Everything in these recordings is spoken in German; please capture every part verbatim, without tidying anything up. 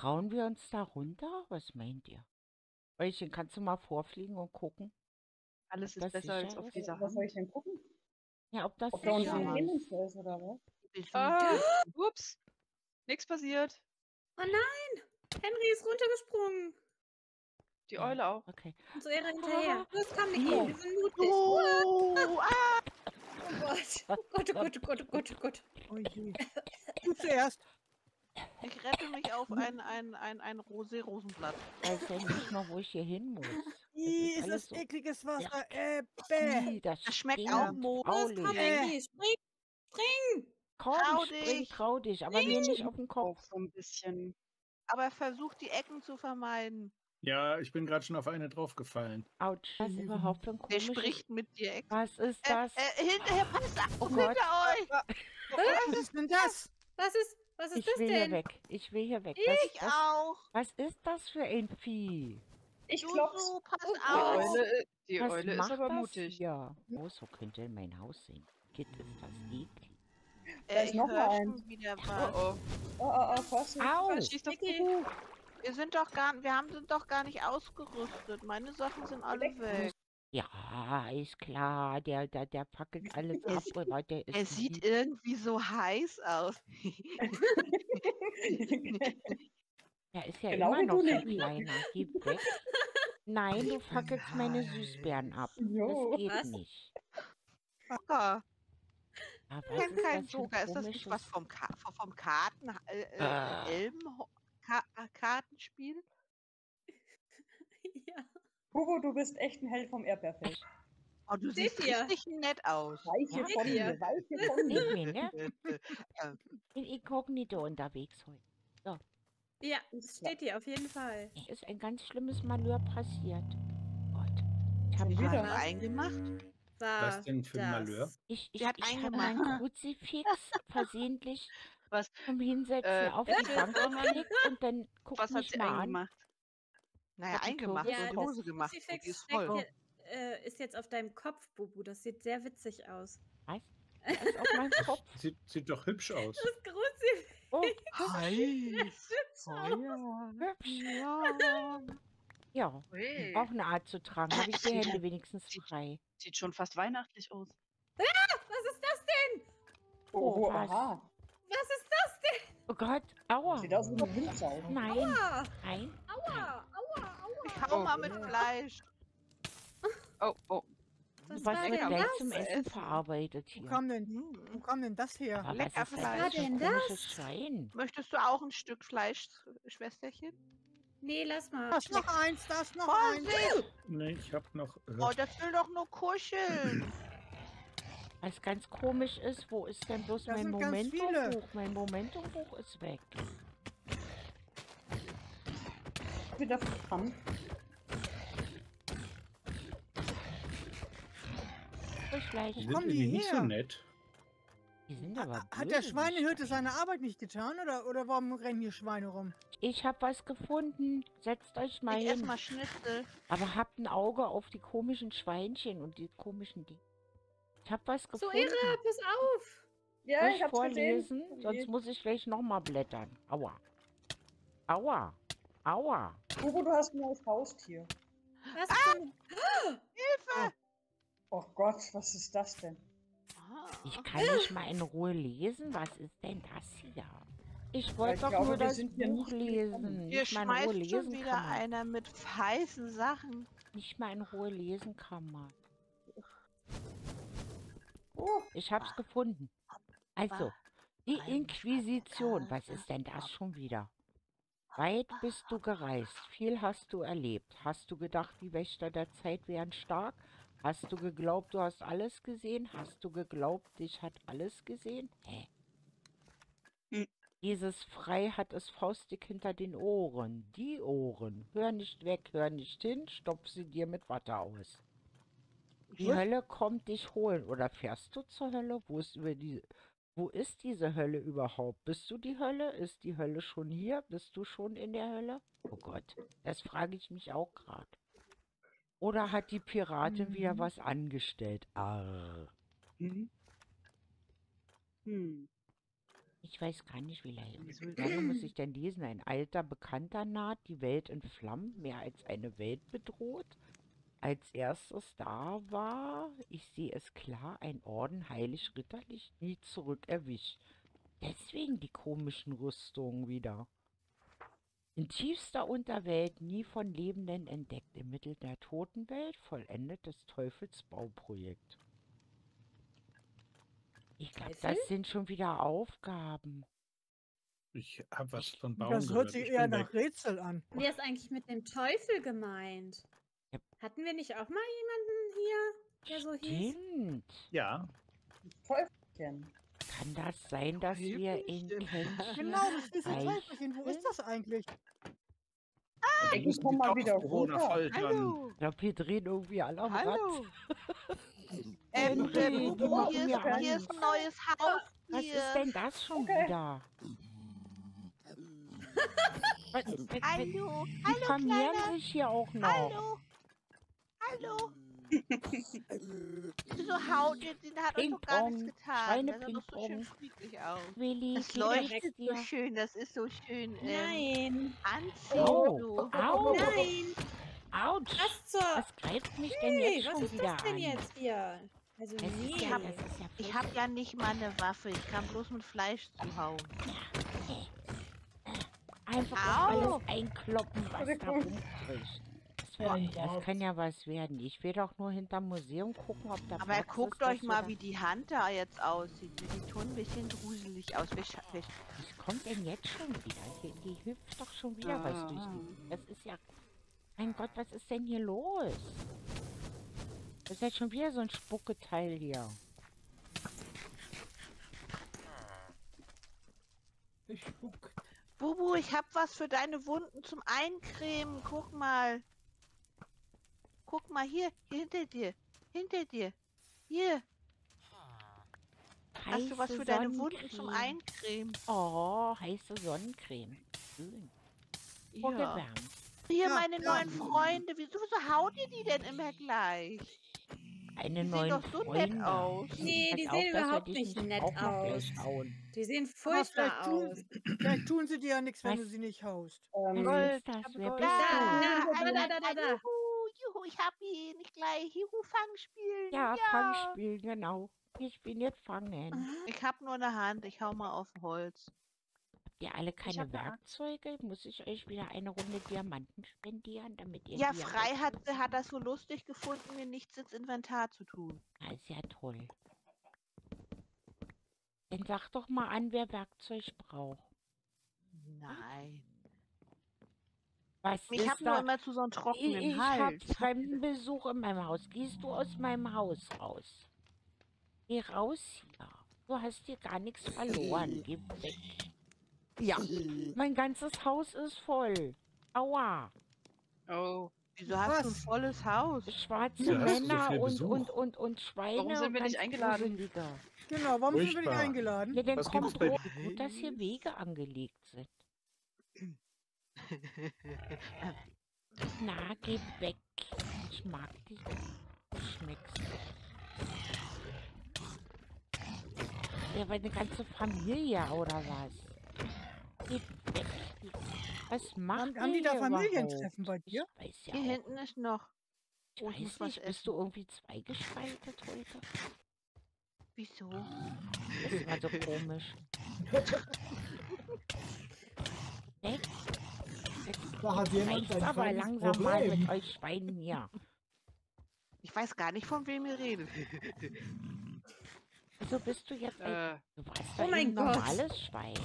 Trauen wir uns da runter? Was meint ihr? Röllchen, kannst du mal vorfliegen und gucken, Alles ob ist das besser als sicher auf ist? dieser Was soll Hand. ich denn gucken? Ja, ob das Ob da unten sicher ein Ja. ist. Hindernis ist oder was? Ah, ups. Nichts passiert. Oh nein! Henry ist runtergesprungen. Die Ja, Eule auch. okay. Und so er hinterher. Los, komm, Niki, Oh. wir sind mutig. Oh, ah, Oh Gott. Oh Gott, oh Gott, oh Gott, oh Gott, oh Gott. Oh je. Du zuerst. ich rette mich auf ein, ein, ein, ein Rosé-Rosenblatt. Ich weiß ja nicht mal, wo ich hier hin muss. Ih, ist ist alles das so- ekliges Wasser. Äh, bäh. Ih, das, Das schmeckt stinkt. auch Moos. Los, komm, Faulig. Äh. Niki, spring, spring. Komm, Trau spring, dich. trau dich, aber mir nicht auf den Kopf. Auch so ein bisschen. Aber versuch die Ecken zu vermeiden. Ja, ich bin gerade schon auf eine draufgefallen. Autsch, was Mhm. überhaupt für ein Wer komisches... spricht mit dir, Eck? Was ist Äh, das? äh, hinterher, passt auf, Oh hinter Gott. euch! Was ist denn das? Was ist, was ist Ich das will hier denn? weg. Ich will hier weg. Was, Ich was, auch. was ist das für ein Vieh? Ich klopf's. Susu, pass Oh auf. Gott. Eule, die Was Eule ist macht aber das mutig. hier? Oh, so könnte in mein Haus sein. Geht, ist das eklig. Da Äh, ist ich noch höre mal schon wieder was. Oh, Oh, oh, oh, Vorsicht. Au! Schießt auf Niki. Kuhu. Wir sind doch gar, wir haben, sind doch gar nicht ausgerüstet. Meine Sachen sind alle Weg. weg. Ja, ist klar. Der, der, der fackelt alles ab. Aber der ist Er sieht lieb. irgendwie so heiß aus. Der ist ja Genau immer wie noch du, so Niki. kleiner. Geh weg. Nein, du fackelst meine Süßbären ab. Jo. Das geht Was? nicht. Joker. Aber Ich was bin ist kein das für ein Joker. Ist das nicht was komisches... vom, Ka vom- vom Karten, äh, äh, Ah. Elben Ka äh, Kartenspiel? Ja. Hugo, du bist echt ein Held vom Erdbeerfeld. Oh, du Seht siehst ihr? richtig nett aus. Weiche Ja? von Ihr. mir, weiche von mir. Sehen wir, ne? Äh, In Inkognito unterwegs heute. Ja, Ist klar. steht hier auf jeden Fall. Mir ist ein ganz schlimmes Malheur passiert. Gott. Ich habe Schon wieder? Hast du eingemacht? War Was denn für ein das. Malheur? Ich, ich, Sie hat ich habe eingemacht. mein Kruzifix versehentlich Was? zum Hinsetzen Äh, auf bitte, die Bank Firma? geklickt und dann guckt Was hat mich sie mal an. eingemacht? Naja, Hat die eingemacht Kurve Ja, und das Hose gemacht. Und die Kruzifix ist steckt voll. je- äh, ist jetzt auf deinem Kopf, Bubu. Das sieht sehr witzig aus. Was? Das ist auf meinem Kopf. Sieht, sieht doch hübsch aus. Das Kruzifix Oh, Heiß. hübsch Oh aus. ja. hübsch. Ja. Ja, Ui. auch eine Art zu tragen. Habe ich die Hände wenigstens frei. Sieht schon fast weihnachtlich aus. Was ist das denn? Oh, Oh, was? aha. Was ist das denn? Oh Gott, aua. Sieht aus wie eine Windsau. Nein, Aua, nein. aua, aua, aua. Ich hau mal mit Fleisch. Oh, oh. Was Was war wird denn gleich das? zum Essen Essen? verarbeitet Wo hier? kam denn, Hm. wo kam denn das her? Aber Lecker was ist Fleisch. das für ein Was war denn komisches das? Schwein? Möchtest du auch ein Stück Fleisch, Schwesterchen? Nee, lass mal. Da ist noch eins, da ist noch eins. Vorsicht! Nee, ich hab noch. Äh, Oh, das will doch nur kuscheln. Was ganz komisch ist, wo ist denn bloß Das mein sind ganz viele. Momentumbuch? Mein Momentumbuch ist weg. Wieder verbrannt. Frischfleisch. die Wo sind kommen die irgendwie nicht so her? nett. Die sind aber Hat der böse, die Schweinehirte Schweine. seine Arbeit nicht getan oder, oder warum rennen hier Schweine rum? Ich hab was gefunden. Setzt euch mal Ich esse hin. mal Schnitzel. Aber habt ein Auge auf die komischen Schweinchen und die komischen Dinge. Ich hab was So gefunden. irre, pass auf. Ja, Soll ich ich hab's vorlesen? gesehen. Sonst muss ich gleich nochmal blättern. Aua. Aua. Aua. Hugo, du hast ein neues Haustier. Was Ah! zum... Hilfe! Oh Gott, was ist das denn? Ah. Ich kann nicht mal in Ruhe lesen. Was ist denn das hier? Ich wollte ich doch glaube, nur wir das sind hier Buch nicht willkommen. lesen. Hier Nicht mal in Ruhe schmeißt schon lesen wieder kann man. einer mit heißen Sachen. Nicht mal in Ruhe lesen kann man. Oh, Ich hab's gefunden. Also, die Inquisition. Was ist denn das schon wieder? Weit bist du gereist, viel hast du erlebt. Hast du gedacht, die Wächter der Zeit wären stark? Hast du geglaubt, du hast alles gesehen? Hast du geglaubt, dich hat alles gesehen? Hä? Hm. Dieses Frei hat es faustdick hinter den Ohren. Die Ohren. Hör nicht weg, hör nicht hin, stopf sie dir mit Watte aus. Die Was? Hölle kommt dich holen. Oder fährst du zur Hölle? Wo ist über die... Wo ist diese Hölle überhaupt? Bist du die Hölle? Ist die Hölle schon hier? Bist du schon in der Hölle? Oh Gott, das frage ich mich auch gerade. Oder hat die Piratin wieder Mhm. was angestellt? Arr. Hm. Hm. Ich weiß gar nicht, wie lange, wie lange muss ich denn lesen? Ein alter Bekannter naht, die Welt in Flammen, mehr als eine Welt bedroht. Als erstes da war, ich sehe es klar, ein Orden heilig ritterlich nie zurück erwischt. Deswegen die komischen Rüstungen wieder. In tiefster Unterwelt, nie von Lebenden entdeckt, im Mittel der Totenwelt, vollendet des Teufels Bauprojekt. Ich glaube, Teufel? das sind schon wieder Aufgaben. Ich habe was von Baum Das hört gehört. sich Ich eher bin nach weg. Rätsel an. Wer ist eigentlich mit dem Teufel gemeint? Ja. Hatten wir nicht auch mal jemanden hier, der so hieß? Stimmt. Ja, Teufelchen. Kann das sein, dass wir in Teufelchen. Kännchen Genau, das ist ein reich Teufelchen. Wo ist sind? das eigentlich? wir Ich müssen komm die mal wieder Dorfbewohner runter. foltern. Hallo. Ich glaube, wir drehen irgendwie alle am Rad. Hallo. Ähm, Okay, äh, die Bubu, machen hier, mir ist, hier ist ein neues Haus. Was Hier. ist denn das schon Okay. wieder? Was, was, was, Hallo. die Hallo, vermehren Kleiner. sich hier auch noch. Hallo. Hallo. Wieso haut ihr? Die hat euch doch gar nichts Ping-Pong, getan. Das sah doch so schön Schweine-Ping-Pong. friedlich aus. Willi, Das geh doch leuchtet weg so dir. schön. Das ist so schön ähm, Nein. anziehend. Au, So. au, Nein. autsch. Was zur... Was greift mich denn Hey, jetzt was schon ist wieder das denn an? jetzt hier? Also Es nee. ist ja, das ist ja Ich voll- habe ja nicht mal eine Waffe. Ich kann bloß mit Fleisch zuhauen. einfach Au. alles einkloppen, was da rumkriecht. Das, wär- das kann ja was werden. Ich will doch nur hinterm Museum gucken, ob da Aber Platz guckt ist, euch dass wir mal, da- wie die Hand da jetzt aussieht. Die sieht schon ein bisschen gruselig aus. Wer scha- wer- Was kommt denn jetzt schon wieder? Die, die hüpft doch schon wieder was durch die... Das ist ja... Mein Gott, was ist denn hier los? Das ist jetzt schon wieder so ein Spucketeil hier. Bubu, ich hab was für deine Wunden zum Eincremen. Guck mal. Guck mal hier, hier hinter dir. Hinter dir. Hier. Hast du was Heiße für deine Wunden zum Sonnencreme. Eincremen? Oh, heiße Sonnencreme. Schön. Ja. Vorgewärmt. Hier Ja, meine ja. neuen Freunde. Wieso, wieso haut ihr die denn immer gleich? Eine Die sehen neuen doch so nett Freunde. aus. Nee, Pass die auf, sehen dass wir überhaupt dich nicht nett auch noch gleich aus. hauen. Die sehen Aber furchtbar vielleicht tun, aus. vielleicht tun sie dir ja nichts, wenn Was? du sie nicht haust. Ähm, Wer ist das? Wer bist Da, du? da, da, da, da, da. Juhu, juhu, ich hab ihn. Nicht gleich. Juhu, Fangspielen. Ja, Fangspiel, genau. Ich bin jetzt fangen. Ich hab nur eine Hand. Ich hau mal auf Holz. Habt ihr alle keine hab ne Axt. Werkzeuge? Muss ich euch wieder eine Runde Diamanten spendieren, damit ihr Ja, die Frei hat, hat das so lustig gefunden, mir nichts ins Inventar zu tun. Ah, ist ja toll. Dann sag doch mal an, wer Werkzeug braucht. Nein. Was Ich ist hab nur da? immer zu so einem Ich, trockenen ich hab Hals. Fremdenbesuch in meinem Haus. Gehst du aus meinem Haus raus? Geh raus hier. Du hast hier gar nichts verloren. Geh weg. Ja, mein ganzes Haus ist voll. Aua. Oh. Wieso hast du ein Was? volles Haus? Schwarze Wieso hast du so Männer viel und, Besuch? und, und, und Schweine. Warum sind wir und nicht ganz eingeladen? gruselige. Genau, warum sind wir nicht Furchtbar. eingeladen? Ja, dann Was kommt gibt's bei hoch. Gut, dass hier Wege angelegt sind. Na, geh weg. Ich mag dich. Du schmeckst. Ja, aber eine ganze Familie, oder was? Geh weg. Was macht Haben, ihr haben die da hier Familientreffen überhaupt? bei dir? Ich weiß ja Hier auch. hinten ist noch. Ich Oh, ich muss weiß was nicht, bist essen. du irgendwie zweigespaltet heute? Wieso? Das ist immer so komisch. Weg. Da hat jemand Reicht's ein aber kleines langsam mal Problem. mit euch Schweinen hier. Ich weiß gar nicht, von wem ihr redet. Wieso bist du jetzt ein... Äh, Du warst Oh doch mein ein Gott. normales Schwein.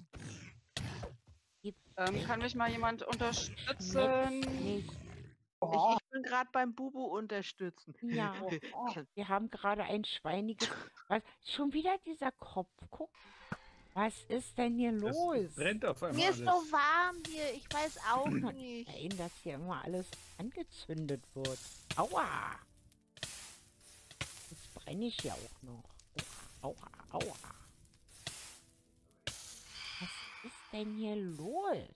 Gib ähm, weg. kann mich mal jemand Schmeckt's unterstützen? nicht. Ich, ich bin gerade beim Bubu unterstützen. Ja, oh, wir haben gerade ein schweiniges... Was? Schon wieder dieser Kopf. Guck. Was ist denn hier Das los? brennt auf einmal Mir ist so alles. warm hier. Ich weiß auch nicht. Nein, dass hier immer alles angezündet wird. Aua! Jetzt brenne ich ja auch noch. Aua, aua, aua. Was ist denn hier los?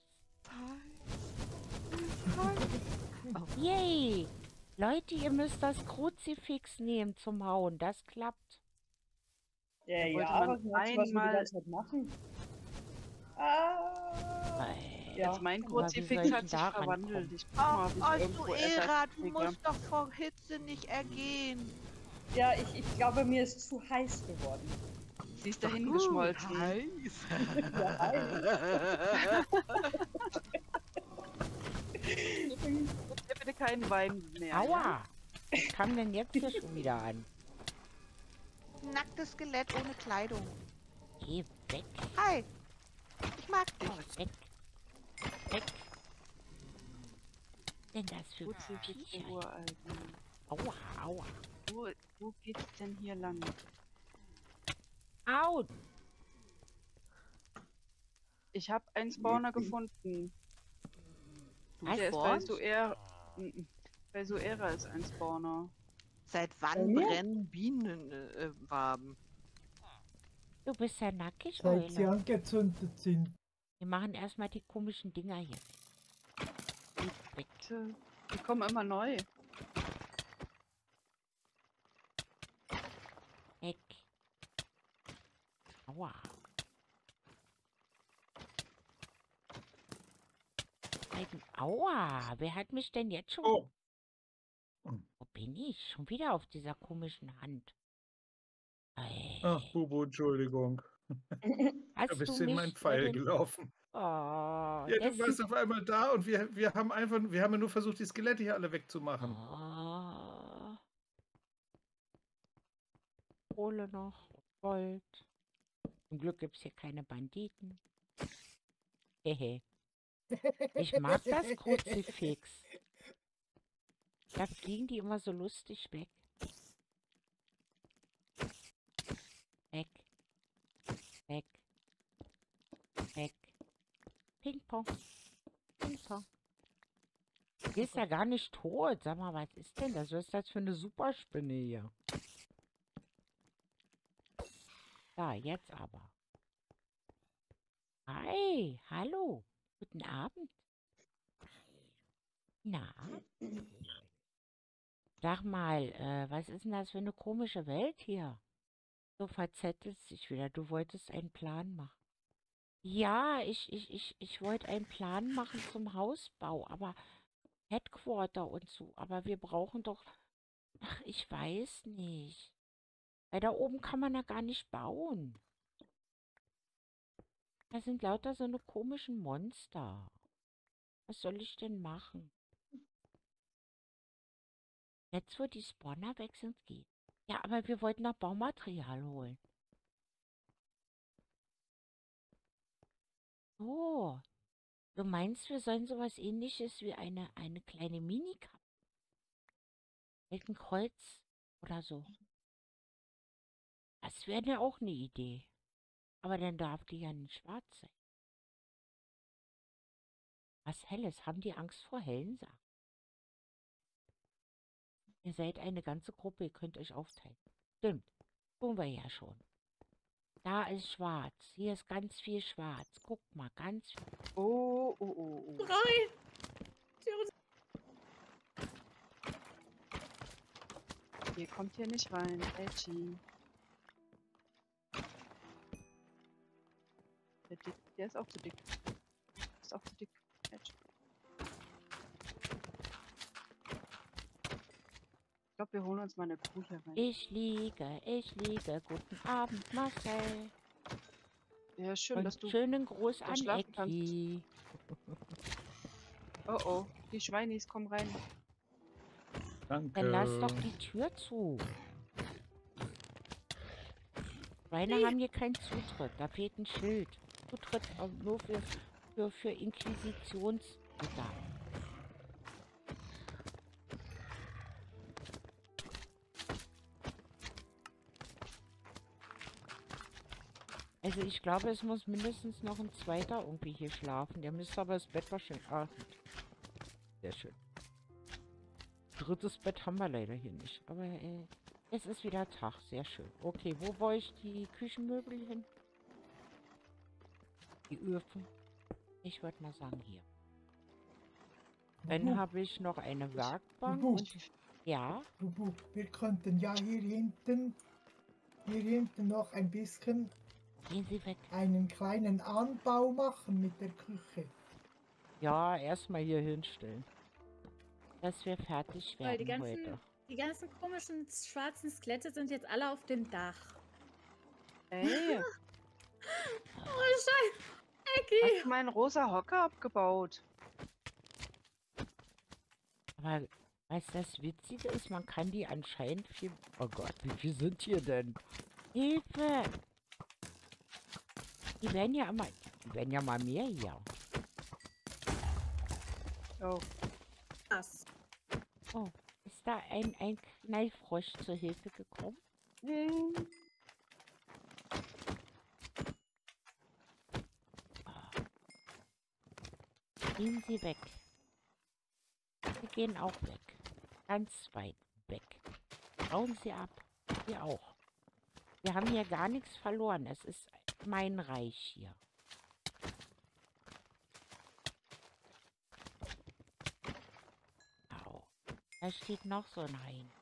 Yay! Leute, ihr müsst das Kruzifix nehmen zum Hauen. Das klappt. Ja, Da wollte ja, man was meinst du, was wir die einmal- ganze Zeit machen? Ah, Äh, ja. Jetzt mein Aber wie soll Kruzifix ich hat denn sich da verwandelt. rankommen? Ich guck mal, ob ich Ach, irgendwo Ostuera, Ersatz du kriege. musst doch vor Hitze nicht ergehen. Ja, ich, ich glaube, mir ist zu heiß geworden. Sie ist dahin geschmolzen. Heiß. Ja, heiß. Gib mir bitte keinen Wein mehr. Ja? Aua! Was kam denn jetzt hier schon wieder an? Nacktes Skelett ohne Kleidung. Geh weg. Hi. Ich mag dich. Oh, weg. Weg. Denn das für Kruzifix Viecher? der Uralten. Aua, aua. Wo, wo geht's denn hier lang? Au! Ich habe einen Spawner gefunden. Was? Der ist bei Spawns? Suera. Mm, Bei Suera ist ein Spawner. Seit Bei wann mir? brennen Bienenwaben? Du bist ja nackig, Seit sie Eule. angezündet sind. Wir machen erstmal die komischen Dinger hier. Geh weg. Tja, die kommen immer neu. Weg. Aua. Ein- Aua, wer hat mich denn jetzt schon... Oh, Wo bin ich? Schon wieder auf dieser komischen Hand. Ey, ach, Bubu, Entschuldigung. hast Da bist du du in mich meinen Pfeil denn- gelaufen. Oh, Ja, das du warst auf einmal da und wir, wir haben einfach, wir haben ja nur versucht, die Skelette hier alle wegzumachen. Oh. Kohle noch, Gold. Zum Glück gibt es hier keine Banditen. Hehe. Ich mag das Kruzifix. Da fliegen die immer so lustig weg. Weg. Weg. Weg. Ping-Pong. Ping-Pong. Die ist ja gar nicht tot. Sag mal, was ist denn das? Was ist das für eine Superspinne hier? Da, jetzt aber. Hi, hallo. Guten Abend. Na? Sag mal, äh, was ist denn das für eine komische Welt hier? So verzettelt sich wieder. Du wolltest einen Plan machen. Ja, ich, ich, ich, ich wollte einen Plan machen zum Hausbau, aber Headquarter und so. Aber wir brauchen doch... Ach, ich weiß nicht. Weil da oben kann man ja gar nicht bauen. Da sind lauter so eine komischen Monster. Was soll ich denn machen? Jetzt, wo die Spawner weg sind, geht. Ja, aber wir wollten noch Baumaterial holen. Oh, du meinst, wir sollen sowas Ähnliches wie eine, eine kleine Minikap mit einem Kreuz oder so. Das wäre ja auch eine Idee. Aber dann darf die ja nicht schwarz sein. Was Helles? Haben die Angst vor hellen Sachen? Ihr seid eine ganze Gruppe, ihr könnt euch aufteilen. Stimmt, tun wir ja schon. Da ist schwarz. Hier ist ganz viel schwarz. Guck mal, ganz viel. Oh, oh, oh, oh. Rein! Ihr kommt hier nicht rein. Edgy. Der, dick, der ist auch zu dick. Ist auch zu dick. Edgy. Ich glaube, wir holen uns mal eine Kuh hier rein. Ich liege, ich liege. Guten Abend, Marcel. Ja, schön, Und dass du... schönen Gruß da an schlafen kannst. Ecki. Oh, oh. Die Schweinis kommen rein. Danke. Dann lass doch die Tür zu. Schweine haben hier keinen Zutritt. Da fehlt ein Schild. Zutritt auch nur für, für, für Inquisitionsbedarf. Also ich glaube, es muss mindestens noch ein zweiter irgendwie hier schlafen. Der müsste aber das Bett wahrscheinlich... Ah, sehr schön. Drittes Bett haben wir leider hier nicht. Aber äh, es ist wieder Tag. Sehr schön. Okay, wo wollte ich die Küchenmöbel hin? Die Öfen. Ich würde mal sagen hier. Dann Bubu, habe ich noch eine Werkbank Bubu. und... Ja, Bubu, wir könnten ja hier hinten hier hinten noch ein bisschen Gehen Sie weg. einen kleinen Anbau machen mit der Küche. Ja, erstmal hier hinstellen. Dass wir fertig Toll, die werden ganzen, heute. die ganzen komischen schwarzen Skelette sind jetzt alle auf dem Dach. Ey, Oh, Scheiße. Ecki. hast du meinen rosa Hocker abgebaut? Aber weißt du, das Witzige ist, man kann die anscheinend viel... Oh Gott, wie viel sind hier denn? Hilfe! Die werden ja immer... Die werden ja mal mehr hier. Oh. Was? Oh, ist da ein, ein Knallfrosch zur Hilfe gekommen? Hm. Gehen Sie weg. Sie gehen auch weg. Ganz weit weg. Hauen Sie ab. Sie auch. Wir haben hier gar nichts verloren. Es ist mein Reich hier. Au. Da steht noch so ein Hain.